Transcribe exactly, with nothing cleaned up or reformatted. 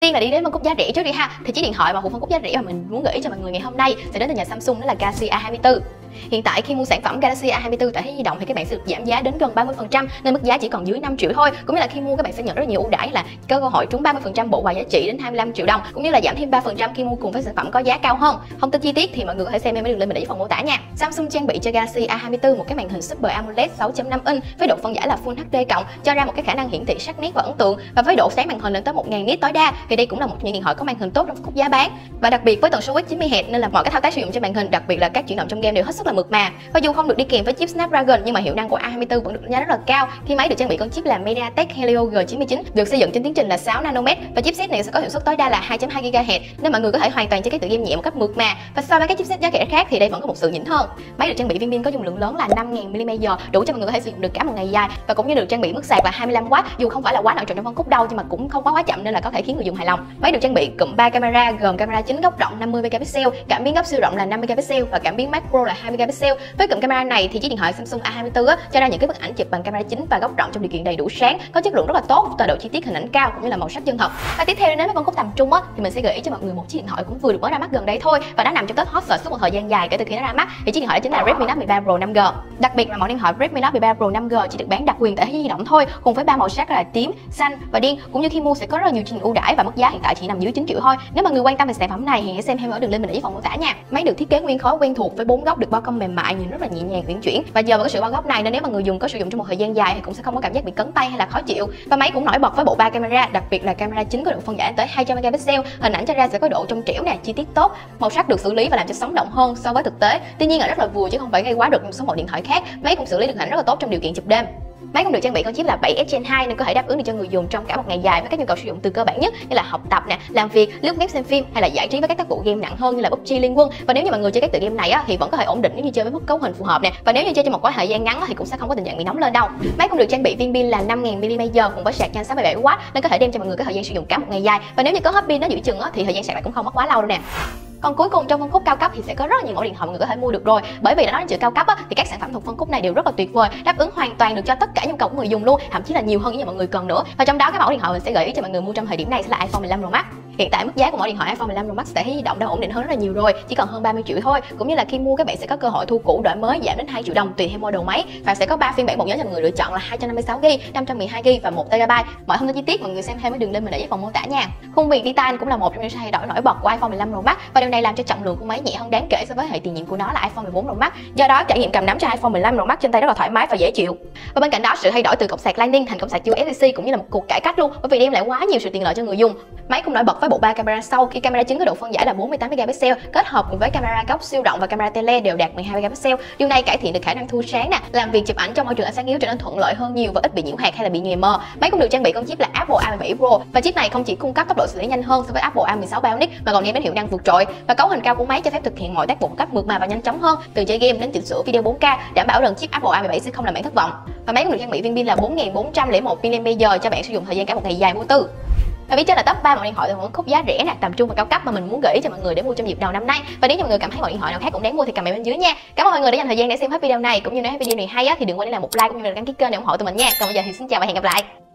tiên là đi đến phân khúc giá rẻ trước đi ha. Thì chiếc điện thoại mà thuộc phân khúc giá rẻ mà mình muốn gửi cho mọi người ngày hôm nay sẽ đến từ nhà Samsung, đó là Galaxy A hai mươi tư. Hiện tại khi mua sản phẩm Galaxy A hai mươi tư tại Thế Di Động thì các bạn sẽ được giảm giá đến gần ba mươi phần trăm, nên mức giá chỉ còn dưới năm triệu thôi. Cũng như là khi mua các bạn sẽ nhận rất nhiều ưu đãi, là có cơ hội trúng ba mươi phần trăm bộ quà giá trị đến hai mươi lăm triệu đồng, cũng như là giảm thêm ba phần trăm khi mua cùng với sản phẩm có giá cao hơn. Thông tin chi tiết thì mọi người có thể xem em đường link mình để phần mô tả nha. Samsung trang bị cho Galaxy A hai mươi tư một cái màn hình Super AMOLED sáu chấm năm inch với độ phân giải là Full hát đê cộng, cho ra một cái khả năng hiển thị sắc nét và ấn tượng, và với độ sáng màn hình lên tới một nghìn nit tối đa. Thì đây cũng là một trong những điện thoại có màn hình tốt trong phân khúc giá bán, và đặc biệt với tần số quét chín mươi héc nên là mọi cái thao tác sử dụng trên màn hình, đặc biệt là các chuyển động trong game đều hết sức là mượt mà. Và dù không được đi kèm với chip Snapdragon nhưng mà hiệu năng của A hai mươi tư vẫn được đánh giá rất là cao, khi máy được trang bị con chip là MediaTek Helio G chín mươi chín, được xây dựng trên tiến trình là sáu nanomet, và chipset này sẽ có hiệu suất tối đa là hai chấm hai gigahertz, nên mọi người có thể hoàn toàn chơi các tựa game nhẹ một cách mượt mà. Và so với các chipset giá rẻ khác thì đây vẫn có một sự nhỉnh hơn. Máy được trang bị viên pin có dung lượng lớn là năm nghìn mi-li-am-pe-giờ, đủ cho mọi người có thể sử dụng được cả một ngày dài, và cũng như được trang bị mức sạc là hai mươi lăm oát, dù không phải là quá nặng trịch trong phân khúc đâu nhưng mà cũng không quá quá chậm nên là có thể khiến người dùng hài lòng. Máy được trang bị cụm ba camera gồm camera chính góc rộng năm mươi megapixel, cảm biến góc siêu rộng là năm megapixel và cảm biến macro là hai megapixel. Với cụm camera này thì chiếc điện thoại Samsung A hai mươi tư á, cho ra những cái bức ảnh chụp bằng camera chính và góc rộng trong điều kiện đầy đủ sáng, có chất lượng rất là tốt, tọa độ chi tiết hình ảnh cao cũng như là màu sắc chân thật. Và tiếp theo đến với phân khúc tầm trung á, thì mình sẽ gợi ý cho mọi người một chiếc điện thoại cũng vừa được mới ra mắt gần đây thôi, và đã nằm trong top hot search suốt một thời gian dài kể từ khi nó ra mắt. Thì chiếc điện thoại đó chính là Redmi Note mười ba Pro năm G. Đặc biệt là mẫu điện thoại Redmi Note mười ba Pro năm G chỉ được bán đặc quyền tại Thế Di Động thôi, cùng với ba màu sắc là tím, xanh và đen, cũng như khi mua sẽ có rất là nhiều chương trình ưu đãi, và mức giá hiện tại chỉ nằm dưới chín triệu thôi. Nếu mà người quan tâm về sản phẩm này thì hãy xem thêm ở đường link mình để phần mô tả nha. Máy được thiết kế nguyên khối quen thuộc với bốn góc được bao cong mềm mại, nhìn rất là nhẹ nhàng uyển chuyển, và nhờ vào cái sự bao góc này nên nếu mà người dùng có sử dụng trong một thời gian dài thì cũng sẽ không có cảm giác bị cấn tay hay là khó chịu. Và máy cũng nổi bật với bộ ba camera, đặc biệt là camera chính có độ phân giải tới hai trăm megapixel, hình ảnh cho ra sẽ có độ trong trẻo nè, chi tiết tốt, màu sắc được xử lý và làm cho sống động hơn so với thực tế. Tuy nhiên là rất là vừa chứ không phải gây quá được một số mẫu điện thoại khác. Máy cũng xử lý được hình ảnh rất là tốt trong điều kiện chụp đêm. Máy cũng được trang bị con chip là bảy S Gen hai nên có thể đáp ứng được cho người dùng trong cả một ngày dài với các nhu cầu sử dụng từ cơ bản nhất như là học tập nè, làm việc, lướt web, xem phim hay là giải trí với các tác vụ game nặng hơn như là pê u bê giê Liên Quân. Và nếu như mọi người chơi các tựa game này á, thì vẫn có thể ổn định nếu như chơi với mức cấu hình phù hợp nè. Và nếu như chơi trong một khoảng thời gian ngắn á, thì cũng sẽ không có tình trạng bị nóng lên đâu. Máy cũng được trang bị viên pin là năm nghìn mi-li-am-pe-giờ cùng với sạc nhanh sáu mươi bảy oát nên có thể đem cho mọi người cái thời gian sử dụng cả một ngày dài. Và nếu như có hết pin nó giữ chừng á, thì thời gian sạc lại cũng không mất quá lâu đâu nè. Còn cuối cùng trong phân khúc cao cấp thì sẽ có rất là nhiều mẫu điện thoại mọi người có thể mua được rồi, bởi vì đã nói đến chữ cao cấp á, thì các sản phẩm thuộc phân khúc này đều rất là tuyệt vời, đáp ứng hoàn toàn được cho tất cả nhu cầu của người dùng luôn, thậm chí là nhiều hơn những gì mọi người cần nữa. Và trong đó cái mẫu điện thoại mình sẽ gợi ý cho mọi người mua trong thời điểm này sẽ là iPhone mười lăm Pro Max. Hiện tại mức giá của mẫu điện thoại iPhone mười lăm Pro Max tại Thế Di Động đã ổn định hơn rất là nhiều rồi, chỉ còn hơn ba mươi triệu thôi. Cũng như là khi mua các bạn sẽ có cơ hội thu cũ đổi mới giảm đến hai triệu đồng tùy theo model máy, và sẽ có ba phiên bản bộ nhớ cho mọi người lựa chọn là hai trăm năm mươi sáu gi ga bai, năm trăm mười hai gi ga bai và một tê ga bai. Mọi thông tin chi tiết mọi người xem thêm ở đường link mình để dưới phần mô tả nha. Khung viền titan cũng là một trong những thay đổi nổi bật của iPhone mười lăm Pro Max, và điều này làm cho trọng lượng của máy nhẹ hơn đáng kể so với hệ tiền nhiệm của nó là iPhone mười bốn Pro Max. Do đó trải nghiệm cầm nắm cho iPhone mười lăm Pro Max trên tay rất là thoải mái và dễ chịu. Và bên cạnh đó sự thay đổi từ cổng sạc Lightning thành cổng sạc u ét bê-C cũng như là một cuộc cải cách luôn, bởi vì đem lại quá nhiều sự tiện lợi cho người dùng. Máy cũng nổi bật với bộ ba camera sau, khi camera chính có độ phân giải là bốn mươi tám megapixel, kết hợp cùng với camera góc siêu rộng và camera tele đều đạt mười hai megapixel. Điều này cải thiện được khả năng thu sáng nè, làm việc chụp ảnh trong môi trường ánh sáng yếu trở nên thuận lợi hơn nhiều và ít bị nhiễu hạt hay là bị nhòe mờ. Máy cũng được trang bị con chip là Apple A mười bảy Pro, và chip này không chỉ cung cấp tốc độ xử lý nhanh hơn so với Apple A mười sáu Bionic mà còn đem đến hiệu năng vượt trội. Và cấu hình cao của máy cho phép thực hiện mọi tác vụ một cách mượt mà và nhanh chóng hơn, từ chơi game đến chỉnh sửa video bốn K, đảm bảo rằng chip Apple A mười bảy sẽ không làm bạn thất vọng. Và máy cũng được trang bị viên pin là bốn nghìn bốn trăm lẻ một mi-li-am-pe-giờ cho bạn sử dụng thời gian cả một ngày dài vô tư. Và biết trên là top ba mẫu điện thoại từ phân khúc giá rẻ nè, tầm trung và cao cấp mà mình muốn gửi ý cho mọi người để mua trong dịp đầu năm nay. Và nếu như mọi người cảm thấy mẫu điện thoại nào khác cũng đáng mua thì comment bên dưới nha. Cảm ơn mọi người đã dành thời gian để xem hết video này, cũng như nếu video này hay á thì đừng quên để làm một like cũng như là đăng ký kênh để ủng hộ tụi mình nha. Còn bây giờ thì xin chào và hẹn gặp lại.